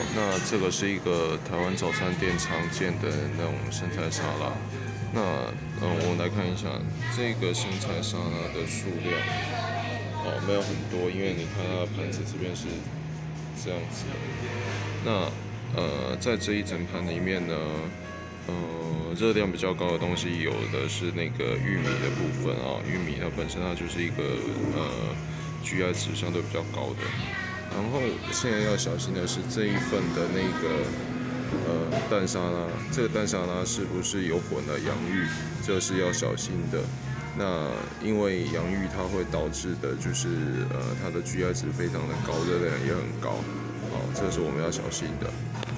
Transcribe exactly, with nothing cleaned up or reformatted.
那这个是一个台湾早餐店常见的那种生菜沙拉。那嗯，我们来看一下这个生菜沙拉的数量，哦，没有很多，因为你看它的盘子这边是这样子的。那呃，在这一整盘里面呢，呃，热量比较高的东西有的是那个玉米的部分啊，玉米它本身它就是一个呃 G I 值相对比较高的。然后现在要小心的是这一份的那个呃蛋沙拉，这个蛋沙拉是不是有混了洋芋？这是要小心的。那因为洋芋它会导致的就是呃它的 G I 值非常的高，热量也很高，好，这是我们要小心的。